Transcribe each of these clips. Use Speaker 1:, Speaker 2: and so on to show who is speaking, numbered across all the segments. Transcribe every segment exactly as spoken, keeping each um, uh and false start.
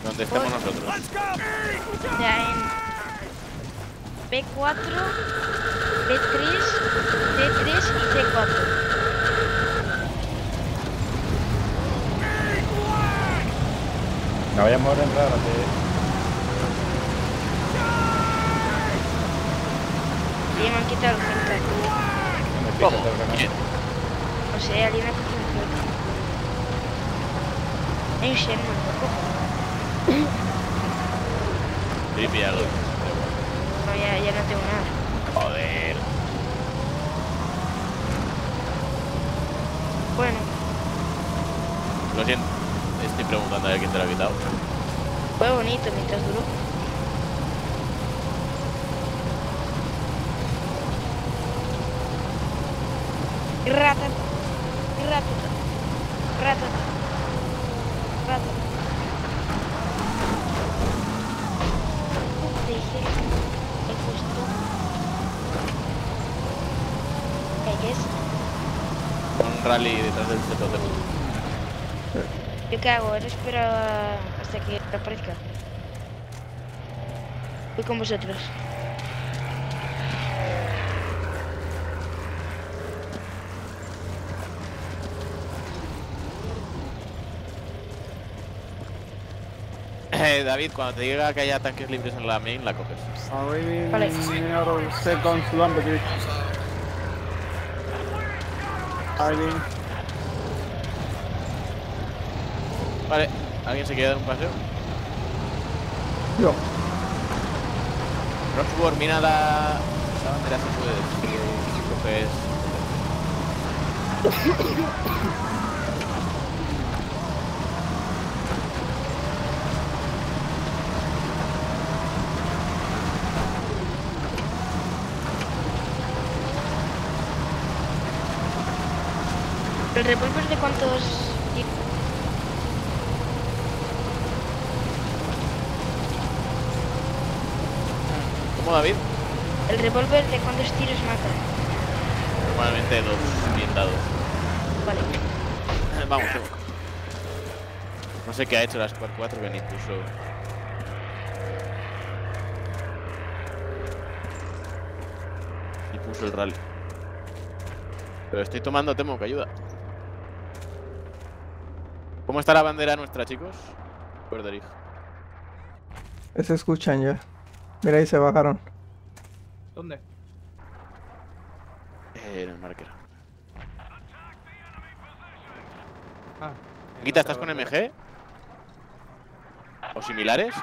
Speaker 1: Donde estemos
Speaker 2: Pues,
Speaker 1: nosotros.
Speaker 2: ya en B cuatro, B tres, D tres y C cuatro.
Speaker 3: Me voy a mover en rara, tío.
Speaker 2: Y me han quitado el Hellcat.
Speaker 3: No me
Speaker 1: ¿Cómo?
Speaker 3: pises el remate.
Speaker 1: ¿Quién?
Speaker 2: No sé, alguien ha cogido un Hellcat. Hay un Sherman, ¿lo cojo?
Speaker 1: Sí, píllalo.
Speaker 2: No, ya, ya no tengo nada.
Speaker 1: Joder.
Speaker 2: Bueno,
Speaker 1: Lo siento. Estoy preguntando a ver quién te lo ha quitado.
Speaker 2: fue bonito mientras duró. Ratata, ratata, ratata, ratata. Dije, me gustó. ¿Qué es?
Speaker 1: Un rally detrás del Z T.
Speaker 2: ¿Yo qué hago? Ahora espero a- hasta que aparezca. Voy con vosotros.
Speaker 1: Eh, David, cuando te diga que haya tanques libres en la main, la coges.
Speaker 4: Arriving
Speaker 2: Vale.
Speaker 4: near of second Lumberdick. Arriving.
Speaker 1: Vale, ¿alguien se quiere dar un paseo?
Speaker 4: Yo.
Speaker 1: Roxburgh, mira la, la bandera si puedes. Si coges.
Speaker 2: ¿El revólver de cuántos?
Speaker 1: ¿Cómo, David?
Speaker 2: ¿El revólver de cuántos tiros mata?
Speaker 1: Normalmente dos bien dados.
Speaker 2: Vale.
Speaker 1: Vamos, Temo. No sé qué ha hecho la Squad cuatro que ni puso. Ni puso el rally. Pero estoy tomando, Temo, que ayuda. ¿Cómo está la bandera nuestra, chicos? Borderich.
Speaker 5: Se escuchan ya. Mira, ahí se bajaron.
Speaker 4: ¿Dónde?
Speaker 1: Eh, en el marker.
Speaker 4: Ah.
Speaker 1: Guita, ¿estás con M G? ¿O similares?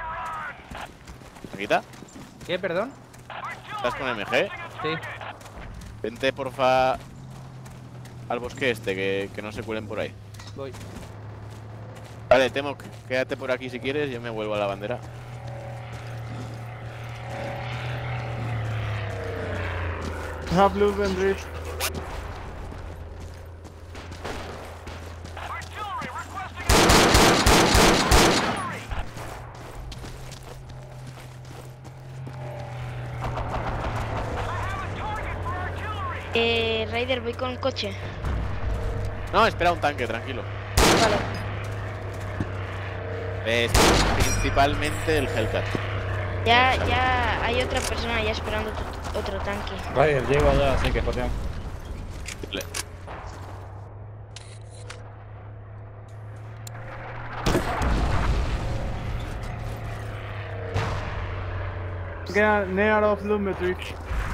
Speaker 1: Guita,
Speaker 4: ¿Qué, perdón?
Speaker 1: ¿estás con M G?
Speaker 4: Sí.
Speaker 1: Vente, porfa, al bosque este, que, que no se cuelen por ahí.
Speaker 4: Voy.
Speaker 1: Vale, Temo, quédate por aquí si quieres, yo me vuelvo a la bandera.
Speaker 4: Have Lumberdick.
Speaker 2: Eh, Ryder, voy con coche.
Speaker 1: No, espera un tanque, tranquilo.
Speaker 2: Vale.
Speaker 1: Es principalmente el Hellcat.
Speaker 2: Ya, ya hay otra persona ya esperando tu- otro tanque.
Speaker 3: Ryder, llego ya, así que jotean.
Speaker 1: Le-
Speaker 4: Get near of Lumberdick.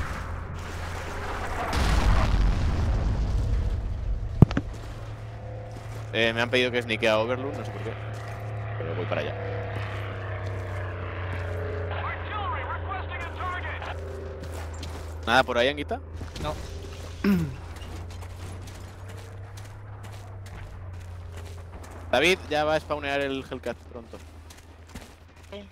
Speaker 1: Eh, me han pedido que sneakee a Overlook, no sé por qué. Pero voy para allá. ¿Nada por ahí, Anguita?
Speaker 4: No.
Speaker 1: David, ya va a spawnear el Hellcat pronto.
Speaker 2: Eh,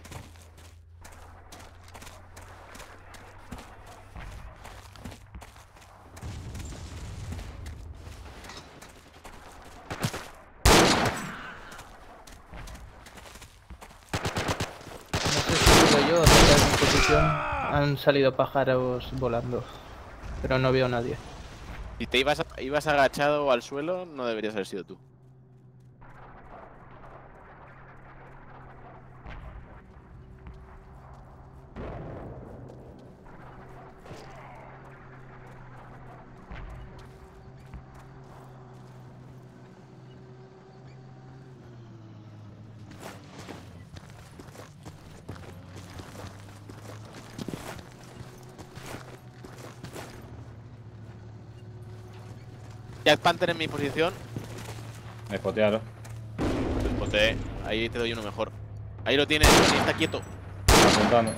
Speaker 6: No sé si digo yo o cerca de mi posición han salido pájaros volando, pero no veo a nadie.
Speaker 1: Si te ibas, a- ibas agachado al suelo, no deberías haber sido tú. Jack Panther en mi posición.
Speaker 3: Me spotearon.
Speaker 1: Te spoteé. Ahí te doy uno mejor. Ahí lo tienes, Johnny, está quieto.
Speaker 3: Apuntando.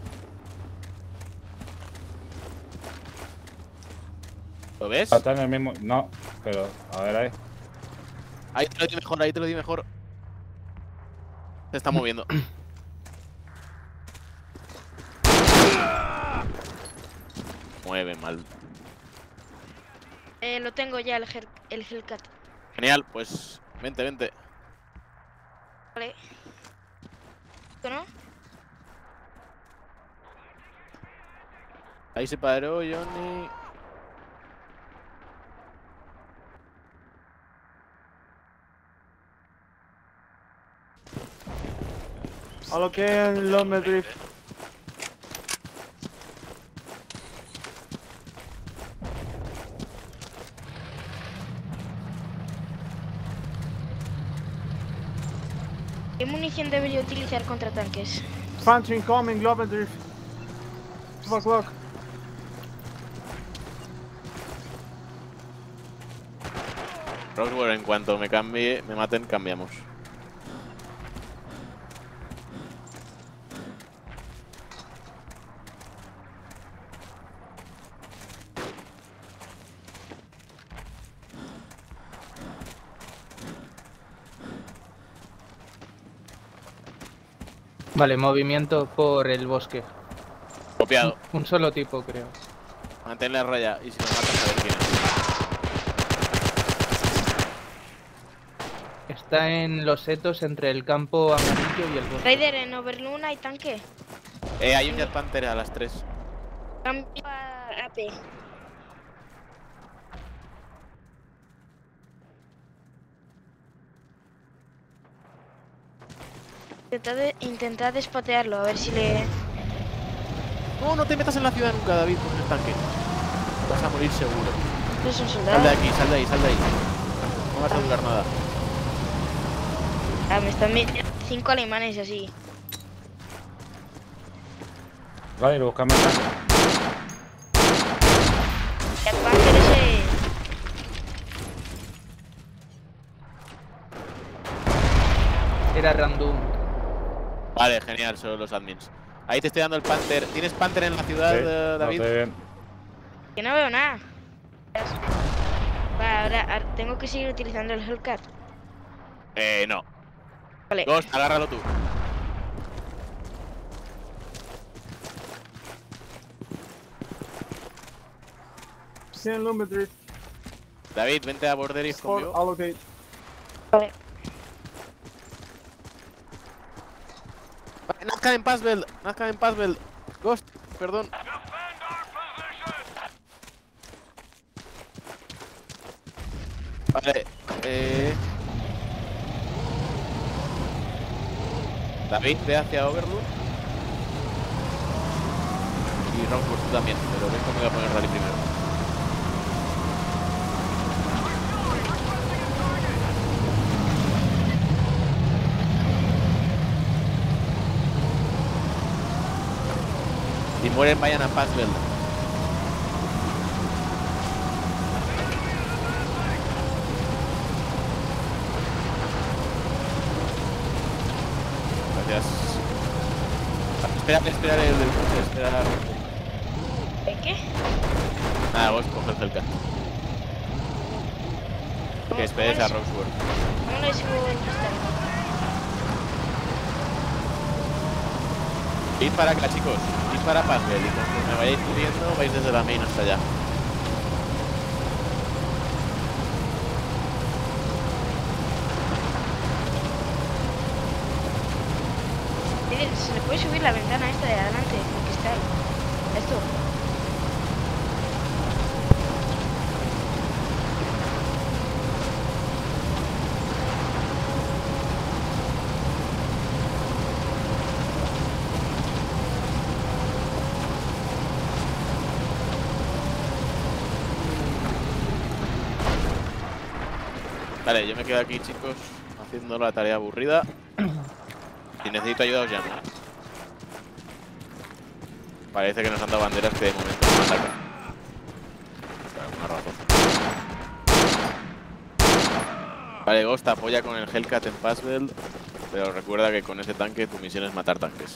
Speaker 1: ¿Lo ves?
Speaker 3: Está en el mismo. No, pero a ver ahí.
Speaker 1: Ahí te lo di mejor, ahí te lo di mejor. Se está moviendo. Mueve mal.
Speaker 2: Eh, lo tengo ya, el, Hel el Hellcat.
Speaker 1: Genial, pues vente, vente.
Speaker 2: Vale. ¿Esto no?
Speaker 1: Ahí se paró, Johnny.
Speaker 4: Allocating low med drift.
Speaker 2: ¿Qué munición debería utilizar contra tanques?
Speaker 4: Infantry incoming, low med drift. Fuck, fuck.
Speaker 1: Roswell, en cuanto me cambie, me maten, cambiamos.
Speaker 6: Vale, movimiento por el bosque.
Speaker 1: Copiado.
Speaker 6: Un solo tipo, creo.
Speaker 1: Manténle a raya y si nos matan, a ver quién es.
Speaker 6: Está en los setos entre el campo amarillo y el bosque.
Speaker 2: Raider, en Overloon hay tanque.
Speaker 1: Eh, hay un Jet Panther a las tres.
Speaker 2: Cambio a A P. Intentad, de, intentad despatearlo, a ver si le...
Speaker 1: No, no te metas en la ciudad nunca, David, con el tanque. Vas a morir seguro.
Speaker 2: Esto es un
Speaker 1: Sal de
Speaker 2: soldado.
Speaker 1: aquí, sal de ahí, sal de ahí. No vas a dudar nada.
Speaker 2: Ah, me están viendo cinco alemanes así.
Speaker 3: Vale, búscame el tanque.
Speaker 2: El Panther ese...
Speaker 6: Era random.
Speaker 1: Vale, genial, son los admins. Ahí te estoy dando el Panther. ¿Tienes Panther en la ciudad,
Speaker 3: Sí,
Speaker 1: eh,
Speaker 3: no
Speaker 1: David?
Speaker 3: estoy bien.
Speaker 2: Que no veo nada. Va, ahora, ahora tengo que seguir utilizando el Hellcat.
Speaker 1: Eh, no.
Speaker 2: Vale.
Speaker 1: Ghost, agárralo tú.
Speaker 4: Seeing low med drift.
Speaker 1: David, vente a Borderis
Speaker 4: For
Speaker 1: conmigo.
Speaker 4: allocate.
Speaker 2: Vale.
Speaker 1: Vale, Nazca en Passbell, Nazca en Passbell. Ghost, perdón. Vale, eh... David, ve hacia Overlook. Y Rockwood tú también, pero ven cómo voy a poner rally primero. Si mueren, vayan a Passbell. Gracias. Espera, espera el del coche, espera.
Speaker 2: ¿De qué?
Speaker 1: Nada, vos coge el Hellcat. Que esperes a Roseworth.
Speaker 2: ¿Cómo le subo el cristal?
Speaker 1: Id para acá, chicos. Id para Passbell. Y conforme vayáis subiendo, vais desde la main hasta allá.
Speaker 2: Miren, se le puede subir la ventana esta de adelante, el cristal. Esto.
Speaker 1: Vale, yo me quedo aquí, chicos, haciendo la tarea aburrida. Si necesito ayuda, os llamo. Parece que nos han dado banderas que de momento no atacan. Por alguna razón. Vale, Ghost apoya con el Hellcat en Passwell, pero recuerda que con ese tanque tu misión es matar tanques.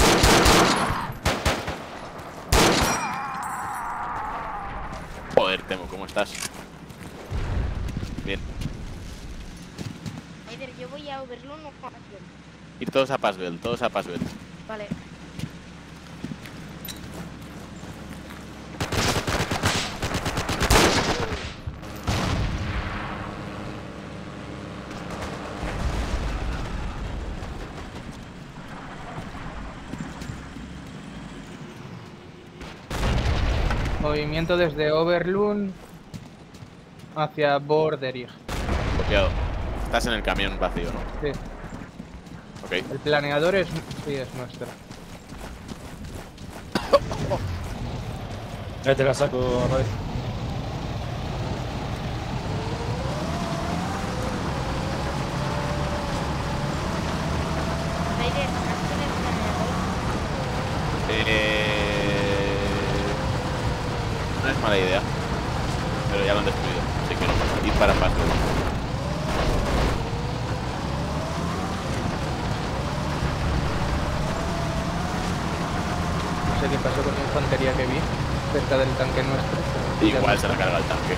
Speaker 1: Joder, Temo, ¿cómo estás? Bien.
Speaker 2: Aider, yo voy a Overloon o a Passwell.
Speaker 1: Ir todos a Passwell, todos a Passwell.
Speaker 2: Vale.
Speaker 6: Movimiento desde Overloon hacia Borderig.
Speaker 1: Copiado. Estás en el camión vacío, ¿no?
Speaker 6: Sí.
Speaker 1: Ok.
Speaker 6: El planeador es... sí, es nuestro.
Speaker 3: Ya te la saco, Roy.
Speaker 2: Aider, ¿has tenido el planeador?
Speaker 1: Eh... No es mala idea. Pero ya lo han destruido. Así que no. Ir para Passwell.
Speaker 6: No sé qué pasó con la infantería que vi cerca del tanque nuestro. pero-
Speaker 1: Igual se recarga el tanque.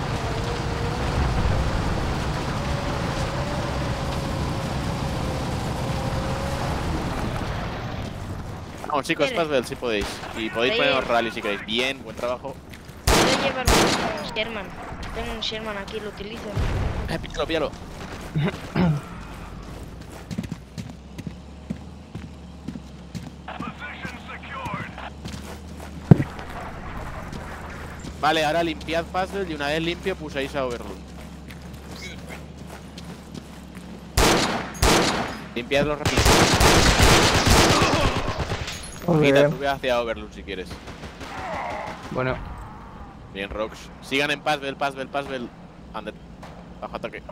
Speaker 1: Vamos chicos,
Speaker 2: Espere.
Speaker 1: Passwell si podéis. Y podéis
Speaker 2: Ahí.
Speaker 1: poneros rally si queréis. Bien, buen trabajo.
Speaker 2: Puedo llevar un Sherman. Tengo un Sherman aquí, lo utilizo.
Speaker 1: Eh, píllalo, píllalo. Vale, ahora limpiad Passwell y una vez limpio puséis a Overloon. Limpiadlo rápido.
Speaker 5: Muy
Speaker 1: Quita,
Speaker 5: bien.
Speaker 1: sube hacia Overloon si quieres.
Speaker 6: Bueno,
Speaker 1: Bien, Rox. Sigan en Passwell, Passwell, Passwell. Ande. Bajo ataque.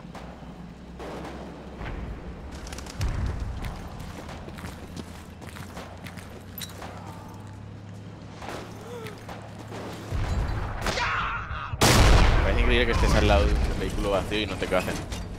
Speaker 1: Me parece increíble que estés al lado de un vehículo vacío y no te cajen.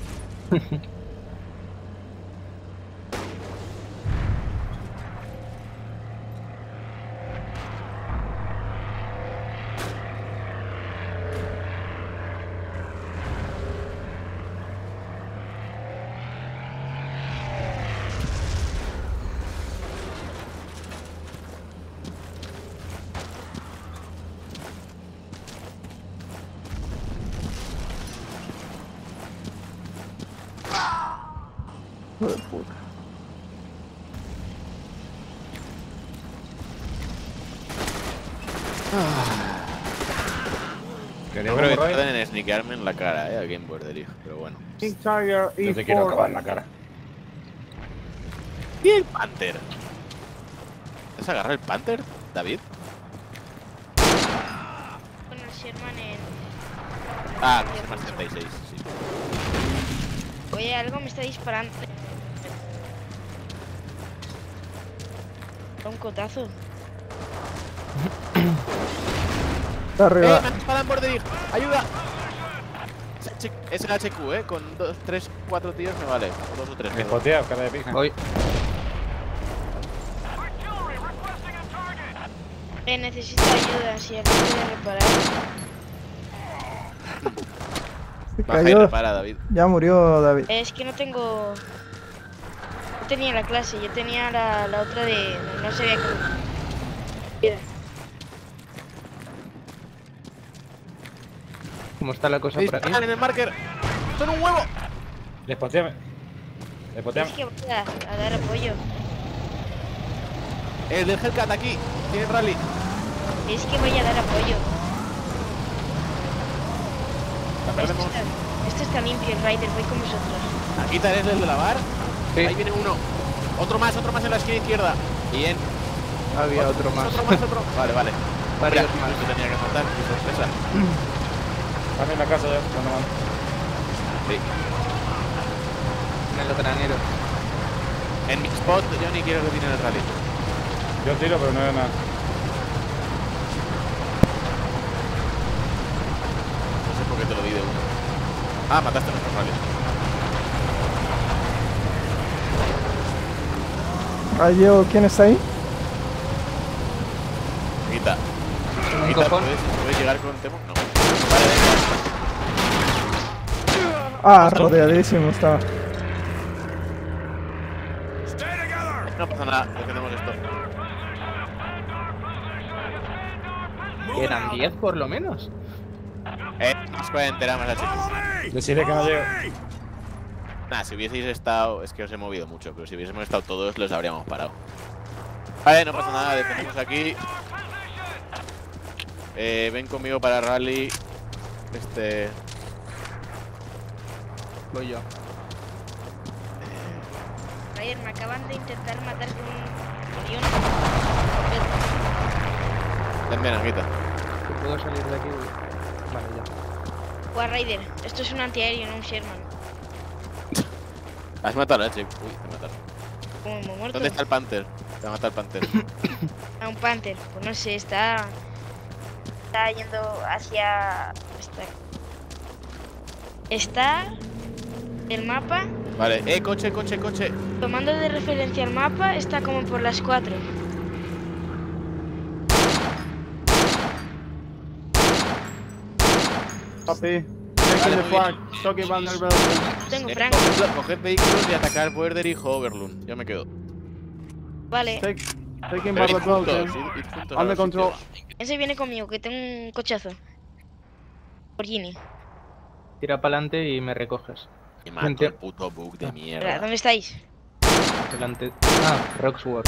Speaker 5: Hijo de puta.
Speaker 1: Yo
Speaker 3: ¿Queríamos
Speaker 1: creo que
Speaker 3: Roy?
Speaker 1: pueden sneakearme en la cara, eh, a Game Border, pero bueno.
Speaker 4: King Tiger
Speaker 3: Yo te quiero
Speaker 4: E
Speaker 3: acabar en
Speaker 4: cuatro.
Speaker 3: la cara.
Speaker 1: ¿Y el Panther? ¿Has agarrado el Panther, David?
Speaker 2: Con el Sherman en...
Speaker 1: Ah, es más setenta y seis, sí.
Speaker 2: Oye, algo me está disparando. Un cotazo.
Speaker 5: Está
Speaker 1: ¡Eh!
Speaker 5: arriba.
Speaker 1: ¡Me han disparado en Border! ¡Ayuda! Es el H Q, eh. Con dos, tres, cuatro tíos me vale. O dos o tres.
Speaker 3: Me spotea, cara de pija.
Speaker 6: hoy
Speaker 2: Eh, necesito ayuda, si aquí puede reparar.
Speaker 5: Se
Speaker 1: Baja y
Speaker 5: cayó.
Speaker 1: repara, David.
Speaker 5: Ya murió David.
Speaker 2: Eh, es que no tengo... No tenía la clase, yo tenía la, la otra de... No sabía que...
Speaker 6: ¿cómo está la cosa
Speaker 1: ¡Me
Speaker 6: por aquí?
Speaker 1: disparan en el marker! ¡Son un huevo!
Speaker 3: Despoteame. Despoteame.
Speaker 2: Es que voy a, a dar apoyo.
Speaker 1: El del Hellcat aquí. Tiene rally.
Speaker 2: Es que voy a dar apoyo.
Speaker 1: La
Speaker 2: Esto
Speaker 1: perdemos.
Speaker 2: está, esto está limpio, el Rider, voy con vosotros.
Speaker 1: Aquí tenés el de la bar.
Speaker 6: Sí.
Speaker 1: Ahí viene uno. Otro más, otro más en la esquina izquierda. Bien.
Speaker 6: Había otro más.
Speaker 1: Otro más, otro. Vale, vale.
Speaker 6: Varios
Speaker 1: Hombre,
Speaker 6: más.
Speaker 1: yo tenía que matar. Qué sorpresa.
Speaker 3: Están en la casa ya, cuando van.
Speaker 1: Sí.
Speaker 6: En el granero.
Speaker 1: En mi spot, yo ni quiero que tiren el rally.
Speaker 3: Yo tiro, pero no veo nada.
Speaker 1: No sé por qué te lo di de uno. Ah, mataste a nuestro rally.
Speaker 5: Ayo, ¿quién está ahí?
Speaker 1: Quita.
Speaker 6: Un
Speaker 1: Quita,
Speaker 6: cojón.
Speaker 1: ¿puedes, ¿puedes llegar con Temo? No. Vale, venga.
Speaker 5: Ah, rodeadísimo estaba.
Speaker 1: No pasa nada, defendemos esto.
Speaker 6: Eran diez por lo menos.
Speaker 1: Eh, más cuarentena más H.
Speaker 3: Decirle que no llego.
Speaker 1: Nah, si hubieseis estado... Es que os he movido mucho, pero si hubiésemos estado todos los habríamos parado. Vale, no pasa nada, defendemos aquí. Eh, ven conmigo para rally. Este...
Speaker 6: Voy yo.
Speaker 2: Ayer me acaban de intentar matar con un avión.
Speaker 1: Ven, ven, Anguita.
Speaker 6: ¿Que puedo salir de aquí? Vale, ya.
Speaker 2: War Rider, esto es un antiaéreo, no un Sherman.
Speaker 1: Has matado a H. Uy, te mataron.
Speaker 2: Como hemos muerto.
Speaker 1: ¿Dónde está el Panther? Te ha matado el Panther.
Speaker 2: A un Panther, pues no sé, está. Está yendo hacia. Está. Está. El mapa.
Speaker 1: Vale, eh, coche, coche, coche.
Speaker 2: Tomando de referencia el mapa, está como por las cuatro.
Speaker 4: Copy. Taking the
Speaker 1: muy
Speaker 4: flag.
Speaker 1: bien.
Speaker 4: Talking about the rebellion.
Speaker 2: Tengo
Speaker 1: Eh,
Speaker 2: Franco.
Speaker 1: coged, coged vehículos y atacar Boerder y Overlund. Yo me quedo.
Speaker 2: Vale.
Speaker 4: Take, taking
Speaker 1: Pero
Speaker 4: by
Speaker 1: id
Speaker 4: the
Speaker 1: juntos,
Speaker 4: rebellion.
Speaker 1: id- id juntos a
Speaker 4: Under
Speaker 1: los
Speaker 4: control.
Speaker 1: sitios.
Speaker 2: Ese viene conmigo, que tengo un cochazo. Por Gini.
Speaker 6: Tira para adelante y me recoges.
Speaker 1: Y mato
Speaker 6: Gente.
Speaker 1: el puto bug de
Speaker 2: Espera,
Speaker 1: mierda.
Speaker 2: ¿dónde estáis?
Speaker 6: Delante. Ah, Roxworth.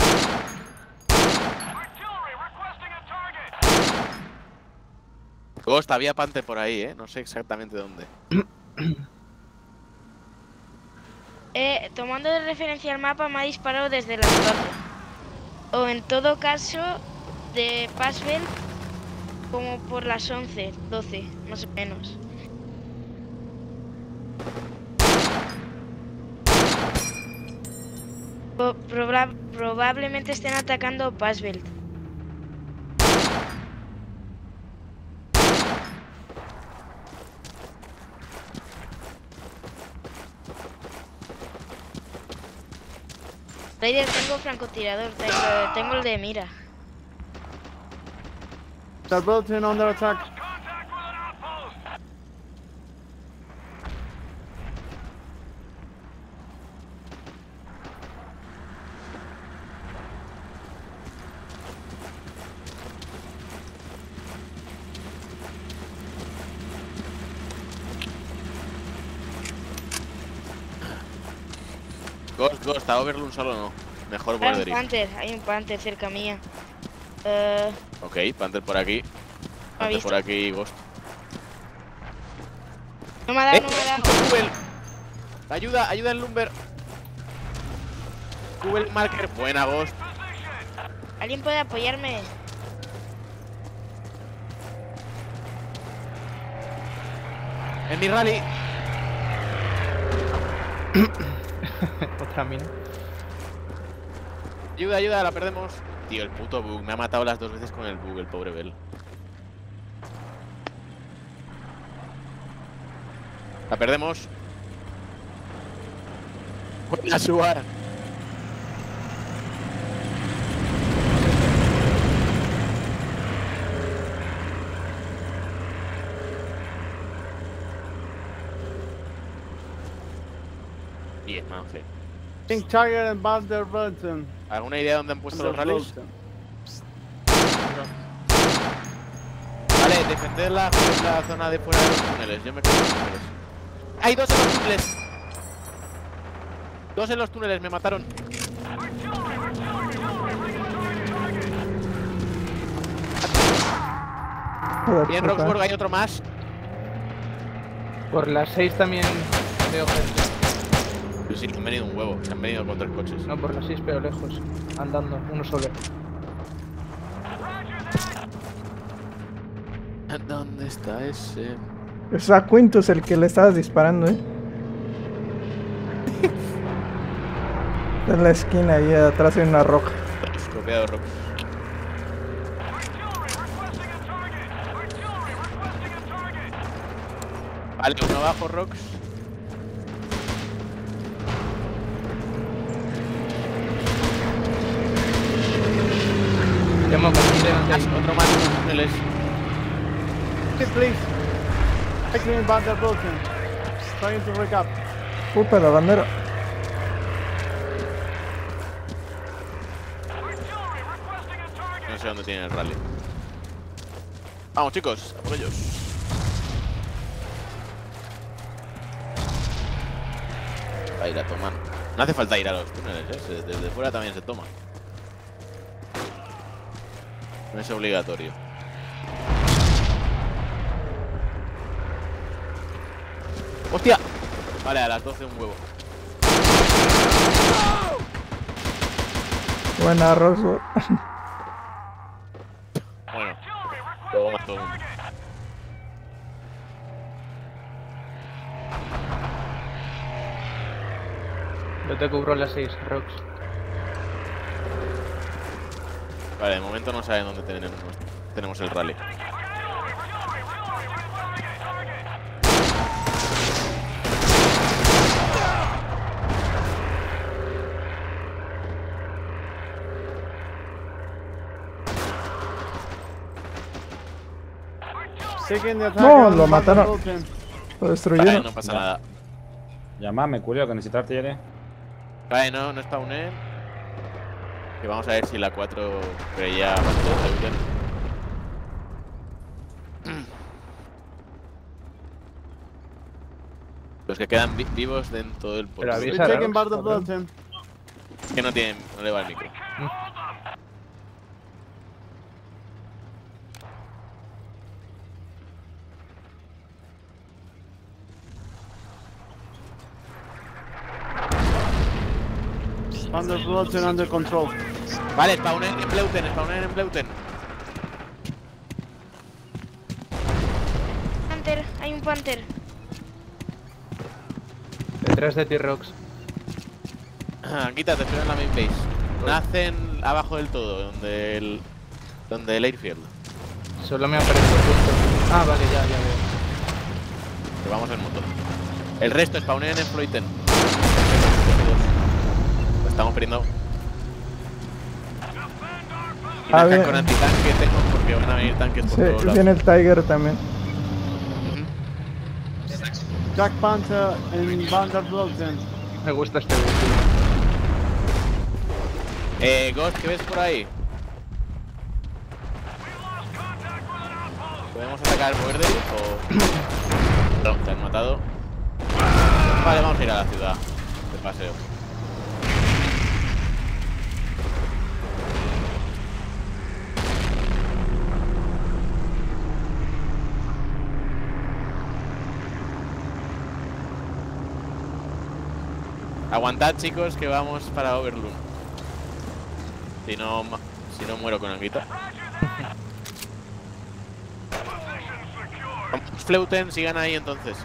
Speaker 1: Ghost, había Panther por ahí, eh. No sé exactamente dónde.
Speaker 2: Eh, tomando de referencia el mapa, me ha disparado desde las cuatro. O en todo caso, de Passwell, como por las once, doce, más o menos. Po- proba- probablemente estén atacando Passwell. Raider, tengo francotirador, tengo, tengo el de mira.
Speaker 4: The rebellion under attack.
Speaker 1: Ghost, Ghost, a Overlund solo no. Mejor
Speaker 2: Hay un
Speaker 1: Boerder.
Speaker 2: Panther, hay un Panther cerca mía. Eh,
Speaker 1: Ok, Panther por aquí. Panther
Speaker 2: visto.
Speaker 1: por aquí, Ghost.
Speaker 2: no me ha dado,
Speaker 1: ¡Eh!
Speaker 2: no me ha dado.
Speaker 1: ¡Kubel! Ayuda, ayuda en Lumber. Kubel marker. Buena, Ghost.
Speaker 2: ¿Alguien puede apoyarme?
Speaker 1: En mi rally.
Speaker 6: Otra mina.
Speaker 1: Ayuda, ayuda, la perdemos. Tío, el puto bug. Me ha matado las dos veces con el bug, el pobre Bell. La perdemos. Buena, Suar. Bien, Manfred.
Speaker 4: Think Tiger and Buzz the rebellion.
Speaker 1: ¿Alguna idea de dónde han puesto los
Speaker 4: Under
Speaker 1: rallies?
Speaker 4: rebellion.
Speaker 1: Vale, defender la, la zona de fuera de los túneles. Yo me quedo en los túneles. ¡Hay dos en los túneles! Dos en los túneles, me mataron.
Speaker 5: Joder,
Speaker 1: Bien,
Speaker 5: puta.
Speaker 1: Roxburgh, hay otro más.
Speaker 6: Por las seis también veo gente.
Speaker 1: Sí, sí, han venido un huevo. Se han venido con tres coches.
Speaker 6: No, por las seis veo lejos. Andando, uno solo.
Speaker 1: ¿Dónde está ese?
Speaker 5: Es a Quintus el que le estabas disparando, eh. Está en la esquina ahí atrás de una roca.
Speaker 1: Copiado, Rox. Vale, uno abajo, Rox.
Speaker 6: Vamos, aquí delante.
Speaker 1: Ah, otro más en los túneles.
Speaker 4: Sit, please. Taking in Vanderbilten. Trying to recap.
Speaker 5: Upa, la bandera.
Speaker 1: No sé dónde tienen el rally. Vamos, chicos, a por ellos. A ir a tomar. No hace falta ir a los túneles, ¿eh? Se- Desde fuera también se toma. No es obligatorio. ¡Hostia! Vale, a las doce un huevo.
Speaker 5: Buena, Roxburgh.
Speaker 1: Bueno, luego más todo el mundo.
Speaker 6: Yo te cubro las seis, Rox.
Speaker 1: Vale, de momento no saben dónde tenemos, tenemos el rally.
Speaker 4: Taking the attack
Speaker 5: No,
Speaker 4: on
Speaker 5: lo mataron.
Speaker 4: Vanderbilten.
Speaker 5: Lo
Speaker 1: Vale,
Speaker 5: destruyeron.
Speaker 1: no pasa nada.
Speaker 3: Llamame, culio, que necesito artillería.
Speaker 1: Vale, no, no spawné. Que vamos a ver si la cuatro creía bastante útil. Los que quedan vi- vivos dentro del
Speaker 6: Pero
Speaker 1: puerto.
Speaker 6: habéis-
Speaker 4: We're
Speaker 6: Esa
Speaker 4: taking
Speaker 6: Rox,
Speaker 4: Vanderbilten.
Speaker 1: Que no tienen, no le va el micro.
Speaker 4: Vanderbilten under control.
Speaker 1: Vale, spawnen en Bleuten, spawnen en Bleuten.
Speaker 2: Panther, hay un Panther.
Speaker 6: Detrás de ti, Rox.
Speaker 1: Ah, quítate, estoy en la main base. Nacen abajo del todo, donde el. donde el airfield.
Speaker 6: Solo me aparece justo. Ah, vale, ya, ya veo.
Speaker 1: Que vamos en moto. El resto spawnen en Bleuten. Lo estamos perdiendo. Y
Speaker 5: Ah,
Speaker 1: una
Speaker 5: bien.
Speaker 1: con antitanque tengo porque van a venir tanques por
Speaker 5: Sí,
Speaker 1: todos lados.
Speaker 5: viene el Tiger también.
Speaker 4: Jack Panther in Vanderbilten.
Speaker 6: Me gusta este vehículo.
Speaker 1: Eh, Ghost, ¿qué ves por ahí? ¿Podemos atacar Boerder o...? No, te han matado. Vale, vamos a ir a la ciudad de paseo. Aguantad, chicos, que vamos para Overloon. Si no, ma- si no muero con Anguita. Vamos, Fleuten, sigan ahí entonces.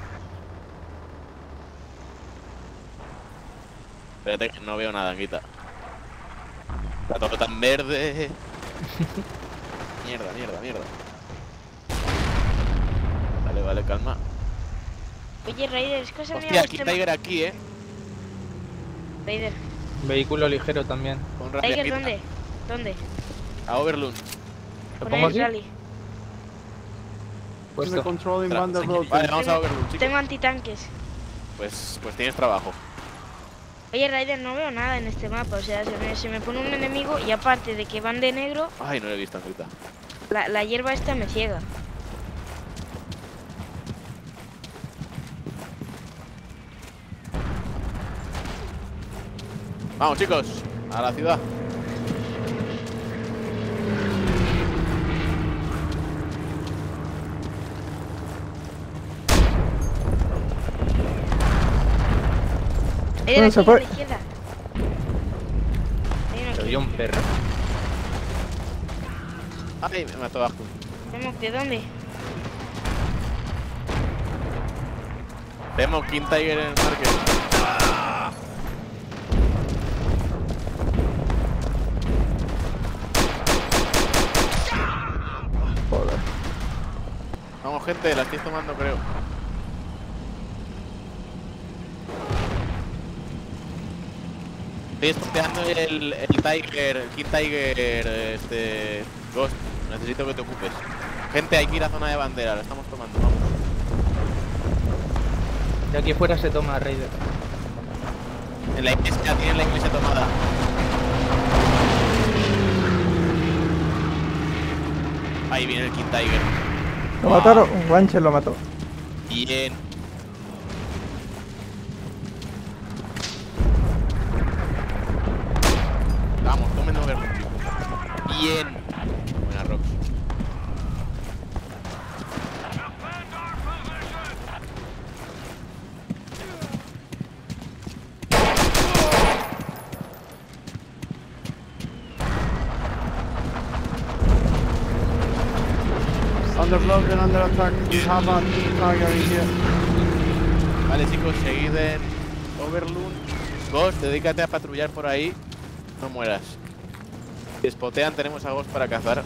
Speaker 1: Espérate, que no veo nada, Anguita. Está todo tan verde. Mierda, mierda, mierda. Vale, vale, calma.
Speaker 2: Oye, Raider, es cosa mía.
Speaker 1: Hostia,
Speaker 2: este
Speaker 1: aquí Tiger aquí, eh.
Speaker 2: Raider,
Speaker 6: Vehículo ligero también.
Speaker 1: Con rally
Speaker 2: Tiger,
Speaker 1: Anguita.
Speaker 2: ¿dónde? ¿Dónde?
Speaker 1: A Overloon.
Speaker 6: ¿Lo
Speaker 2: Pon
Speaker 6: pongo
Speaker 2: el
Speaker 6: aquí?
Speaker 2: rally.
Speaker 4: Under
Speaker 6: Puesto.
Speaker 4: control in
Speaker 1: Tra-
Speaker 4: Vanderbilten.
Speaker 1: Vale, vamos a Overloon, chicos.
Speaker 2: Tengo antitanques.
Speaker 1: Pues, pues tienes trabajo.
Speaker 2: Oye, Raider, no veo nada en este mapa. O sea, se me, se me pone un enemigo y aparte de que van de negro,
Speaker 1: Ay, no lo he visto, Anguita.
Speaker 2: la, la hierba esta me ciega.
Speaker 1: Vamos, chicos, a la ciudad.
Speaker 2: Raider,
Speaker 5: ¿Dónde se
Speaker 2: aquí,
Speaker 5: fue?
Speaker 2: a la izquierda. Hay uno aquí.
Speaker 6: Soy un perro.
Speaker 1: Ay, me mató abajo.
Speaker 2: Tenemos- ¿De dónde?
Speaker 1: Tenemos King Tiger en el market.
Speaker 5: Joder.
Speaker 1: Vamos, gente, la estoy tomando, creo. Estoy espoteando el, el Tiger, el King Tiger, este... Ghost. Necesito que te ocupes. Gente, hay que ir a zona de bandera, lo estamos tomando, vamos.
Speaker 6: De aquí fuera se toma Raider.
Speaker 1: En la iglesia, tienen la iglesia tomada. Ahí viene el King Tiger.
Speaker 5: Lo mataron, un guanche lo mató.
Speaker 1: Bien. Vamos, tomen over. Bien. Buena Rox.
Speaker 4: Under blocked, under attack. We have a Tiger in here.
Speaker 1: Vale, chicos, seguid en Overloon. Ghost, dedícate a patrullar por ahí. No mueras. Si spotean, tenemos a Ghost para cazar.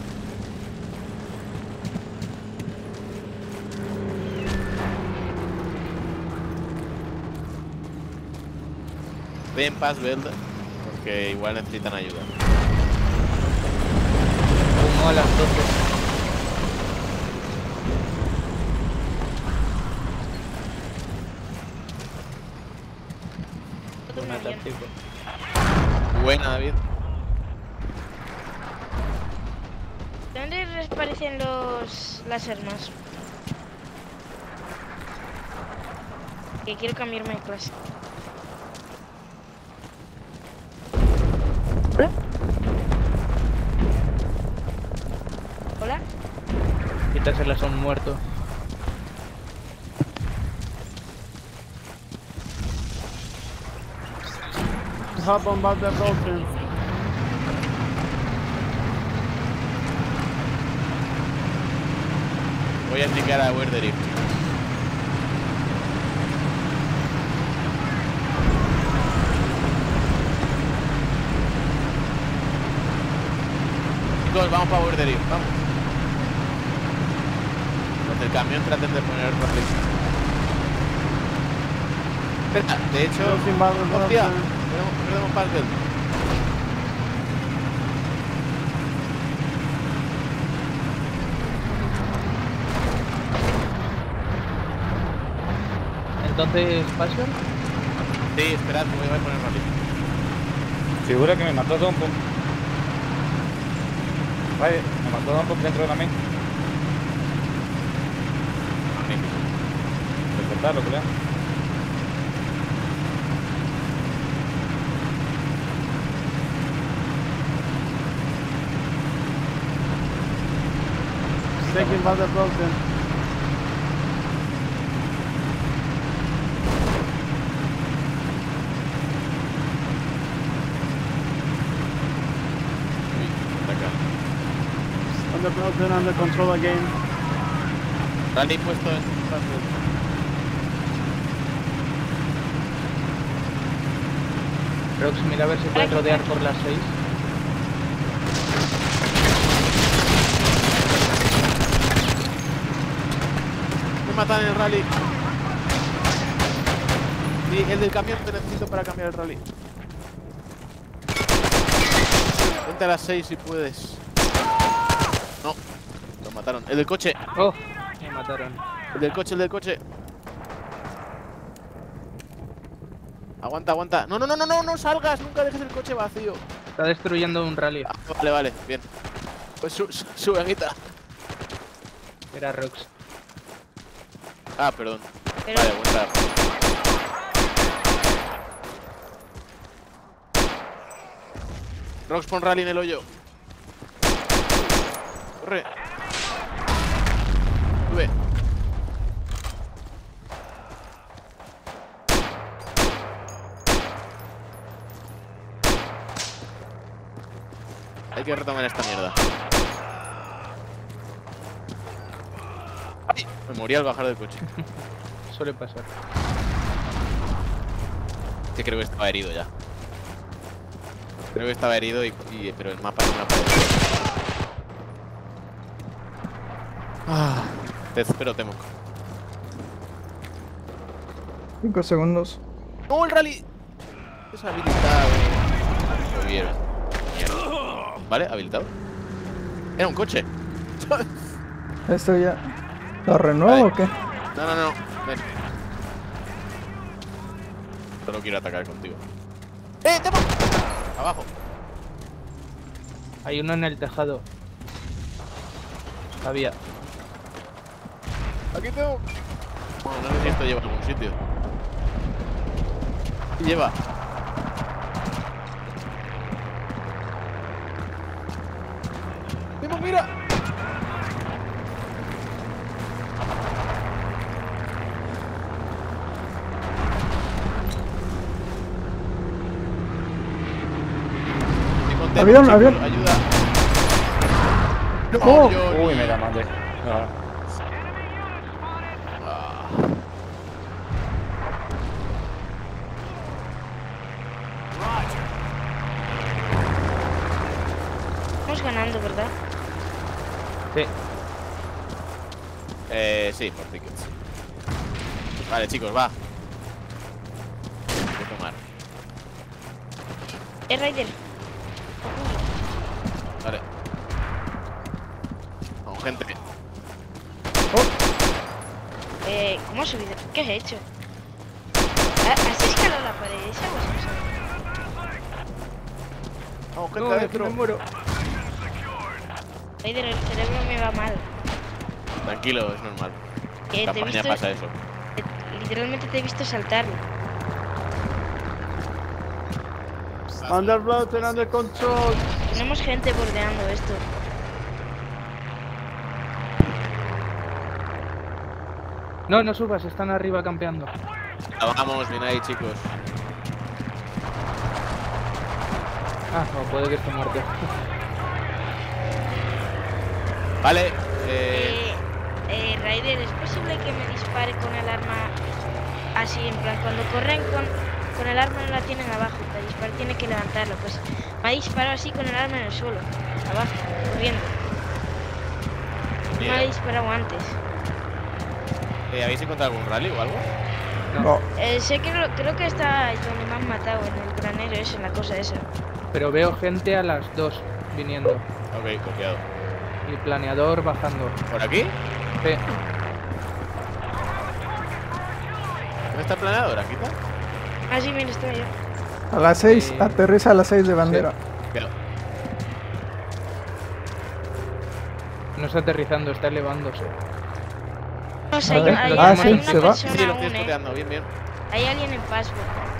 Speaker 1: Ven Passbelt, porque igual necesitan ayuda.
Speaker 6: Humo a las doce. Buena táctica.
Speaker 1: Buena, David.
Speaker 2: ¿Dónde reaparecen los las armas? Que quiero cambiarme de clase. Hola.
Speaker 6: Quításela, son muertos.
Speaker 4: We have bombarded the broken.
Speaker 1: Voy a indicar a Werderif. Chicos, vamos para Werderif, vamos. Los del camión traten de poner rally. Espera, de hecho...
Speaker 4: Los invaden,
Speaker 1: Hostia,
Speaker 4: los-
Speaker 1: perdemos, perdemos Passbelt.
Speaker 6: Entonces, ¿Passion?
Speaker 1: Sí, esperad, que voy a poner rally.
Speaker 3: Figura que me mató Don Pump. Vale, me mató Don Pump dentro de la main. Despertarlo, creo.
Speaker 4: Taken by the broken.
Speaker 1: Uy, está acá.
Speaker 4: Under broken, under control again.
Speaker 1: Rally puesto en Passbelt.
Speaker 6: Rox, mira a ver si puedes rodear por las seis.
Speaker 1: Me matan en el rally. Sí, el del camión te necesito para cambiar el rally. Vente a las seis si puedes. No, lo mataron. El del coche,
Speaker 6: ¡Oh! Me mataron.
Speaker 1: el del coche, el del coche. Aguanta, aguanta. No, no, no, no, no, no salgas. Nunca dejes el coche vacío.
Speaker 6: Está destruyendo un rally.
Speaker 1: Ah, vale, vale, bien. Pues su, su, sube, Anita.
Speaker 6: Era Rox.
Speaker 1: Ah, perdón.
Speaker 2: Pero
Speaker 1: Vale, aguanta. Rox, pon rally en el hoyo. Corre. Sube. Hay que retomar esta mierda. ¡Ay! Me morí al bajar del coche.
Speaker 6: Suele pasar.
Speaker 1: Que creo que estaba herido ya. Creo que estaba herido, y, y- pero el mapa no me aparece. Ah, te espero, Temo.
Speaker 5: Cinco segundos.
Speaker 1: ¡No, el rally! Deshabilitado. ¿vale? Habilitado. Era un coche.
Speaker 5: Esto ya. ¿Lo renuevo
Speaker 1: Vale.
Speaker 5: o qué?
Speaker 1: No, no, no. Ven. Solo quiero atacar contigo. ¡Eh, te Abajo.
Speaker 6: Hay uno en el tejado. Había.
Speaker 1: Aquí tengo. Bueno, no sé si esto lleva a algún sitio. Lleva. ¡Timo, mira! Timo,
Speaker 5: Avión,
Speaker 1: chico,
Speaker 5: avión.
Speaker 1: Ayuda. No,
Speaker 5: Oh.
Speaker 1: yo-
Speaker 3: Uy, me la maté. Ah.
Speaker 1: Ah.
Speaker 2: Vamos ganando, ¿verdad?
Speaker 6: Sí.
Speaker 1: Eh, sí, por tickets. Vale, chicos, va. Hay que tomar.
Speaker 2: Eh, Raider.
Speaker 1: Vale. Con gente.
Speaker 2: Eh, ¿cómo has subido? ¿Qué has hecho? ¿Ha- ¿Has escalado la pared esa o has usado?
Speaker 1: Vamos, gente
Speaker 6: No,
Speaker 1: adentro.
Speaker 6: me muero.
Speaker 2: Raider, el cerebro me va mal.
Speaker 1: Tranquilo, es normal.
Speaker 2: Eh,
Speaker 1: En
Speaker 2: te he
Speaker 1: campaña
Speaker 2: visto,
Speaker 1: pasa eso.
Speaker 2: eh, literalmente te he visto saltar.
Speaker 4: Under blood, under control.
Speaker 2: Tenemos gente bordeando esto.
Speaker 6: No, no subas, están arriba campeando.
Speaker 1: Vamos, bien ahí, chicos.
Speaker 6: Ah, no, puede que esté muerto.
Speaker 1: Vale, eh,
Speaker 2: Eh, eh, Raider, ¿es posible que me dispare con el arma así, en plan, cuando corren con, con el arma no la tienen abajo, para disparar tiene que levantarlo, pues me ha disparado así con el arma en el suelo, abajo, corriendo. No me ha
Speaker 1: bien.
Speaker 2: disparado antes.
Speaker 1: Eh, ¿habéis encontrado algún rally o algo?
Speaker 5: No.
Speaker 2: Eh, sé que lo- creo que está donde me han matado, en el granero ese, en la cosa esa.
Speaker 6: Pero veo gente a las dos viniendo.
Speaker 1: Ok, copiado.
Speaker 6: Y planeador bajando.
Speaker 1: ¿Por aquí?
Speaker 6: Sí.
Speaker 1: ¿Dónde está el planeador? ¿Aquí está?
Speaker 2: Ah, sí, mira, estoy yo.
Speaker 5: A las seis,
Speaker 6: Eh,
Speaker 5: aterriza a las seis de bandera.
Speaker 1: Copiado.
Speaker 6: No está aterrizando, está elevándose.
Speaker 2: No sé,
Speaker 5: A
Speaker 2: hay,
Speaker 5: ver,
Speaker 2: hay-
Speaker 5: ah,
Speaker 2: hay
Speaker 5: sí,
Speaker 2: una
Speaker 5: se va.
Speaker 2: persona
Speaker 1: Sí, lo estoy
Speaker 2: aún, eh.
Speaker 1: espoteando. Bien, bien.
Speaker 2: Hay alguien en password.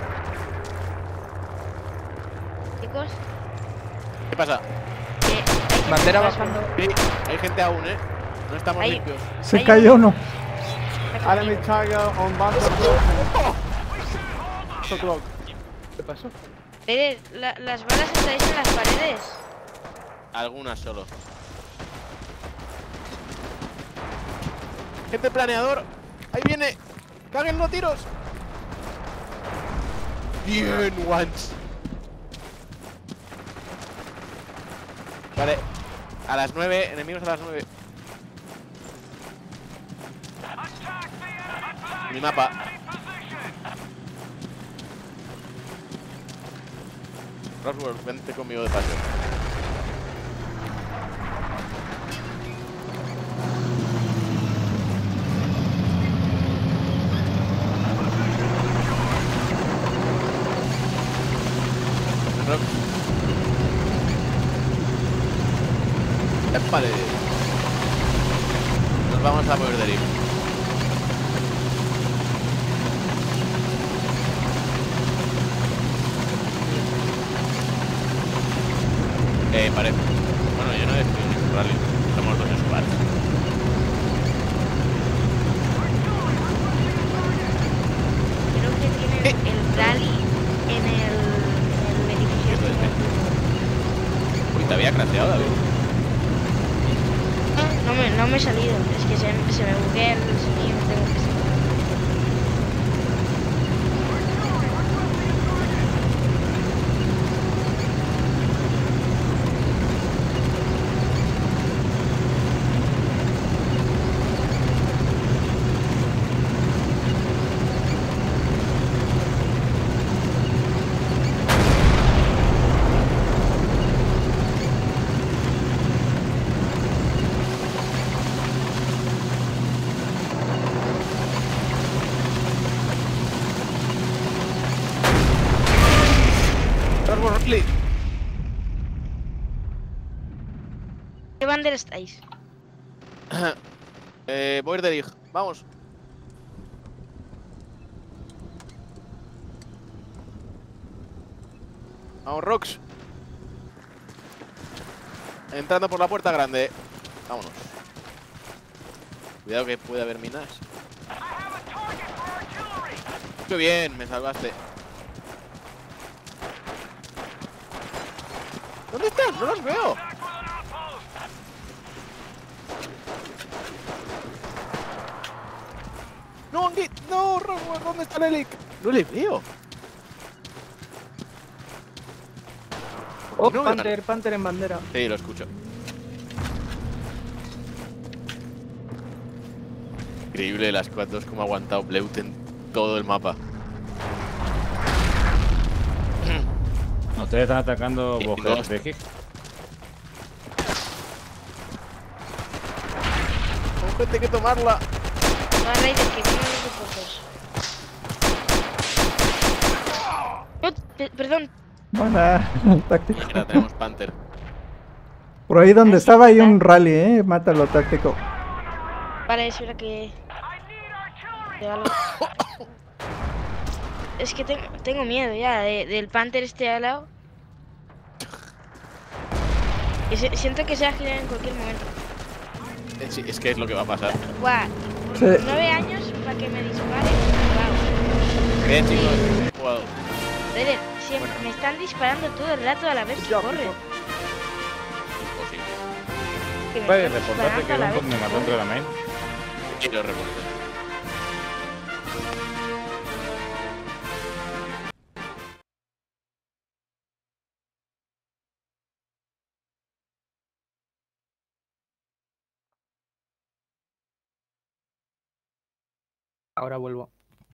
Speaker 2: Chicos,
Speaker 1: ¿Qué pasa?
Speaker 2: que hay gente
Speaker 6: Bandera
Speaker 2: en password.
Speaker 6: bajando.
Speaker 1: Sí, hay gente aún, ¿eh? No estamos
Speaker 2: Ahí.
Speaker 1: limpios.
Speaker 5: Se
Speaker 2: Hay
Speaker 5: cayó uno.
Speaker 2: Está
Speaker 4: Enemy
Speaker 2: conmigo.
Speaker 4: target on Banter Block. So close.
Speaker 6: ¿Qué pasó?
Speaker 2: Raider, la- las balas estáis en las paredes.
Speaker 1: Algunas solo. Gente planeador. Ahí viene. Cáguenlo a tiros. Bien, once. Vale. A las nueve. Enemigos a las nueve. Mi mapa. Roswell, vente conmigo de paso. Rock. Vale. Nos vamos a mover de ahí. Eh, parece. Bueno, yo no he decidido ningún rally. Somos dos squads.
Speaker 2: Creo que tienen
Speaker 1: Eh.
Speaker 2: el rally en el, en el edificio.
Speaker 1: Eso es, eh. Uy, te había craseado, David.
Speaker 2: No me, no me he salido, es que se, se me buguea el sonido, tengo que salir. bandera estáis?
Speaker 1: eh, Boerderich, vamos. Vamos, Rox. Entrando por la puerta grande. Vámonos. Cuidado que puede haber minas. ¡Qué bien! Me salvaste. ¿Dónde están? ¡No los veo! ¡No, Anguit! ¡No, Roswell! ¿Dónde está Lelik? No le veo.
Speaker 6: Oh,
Speaker 1: No me
Speaker 6: Panther, Panther en bandera.
Speaker 1: Sí, lo escucho. Increíble las cuatro como ha aguantado Bleut en todo el mapa.
Speaker 3: Ustedes están atacando
Speaker 1: Sí,
Speaker 3: Bojer
Speaker 1: Ghost.
Speaker 3: de Hig.
Speaker 1: Con gente que tomarla.
Speaker 2: Va Raider, que vienen los refuerzos. Oh, pe- perdón.
Speaker 5: Buena táctico.
Speaker 1: Mira, tenemos Panther.
Speaker 5: Por ahí donde
Speaker 2: Ahí
Speaker 5: estaba hay
Speaker 2: está.
Speaker 5: un rally, eh. Mátalo, táctico.
Speaker 2: Vale, es hora que... de algo. Es que tengo, tengo miedo ya de- del Panther este al lado. Y se- siento que se va a girar en cualquier momento.
Speaker 1: Eh, Sí, es que es lo que va a pasar.
Speaker 2: Guau, por
Speaker 5: Sí.
Speaker 2: nueve años para que me dispare. Wow.
Speaker 1: Bien, chicos. He jugado.
Speaker 2: Raider, siempre me están disparando todo el rato a la vez que corre.
Speaker 1: Imposible.
Speaker 2: Que me
Speaker 3: Puedes
Speaker 2: están
Speaker 3: reportarte
Speaker 2: disparando
Speaker 3: que
Speaker 2: a la
Speaker 3: un
Speaker 2: vez
Speaker 3: me
Speaker 2: que
Speaker 3: mató dentro de la
Speaker 2: corre.
Speaker 3: main.
Speaker 1: Quiero reportar.
Speaker 6: Ahora vuelvo.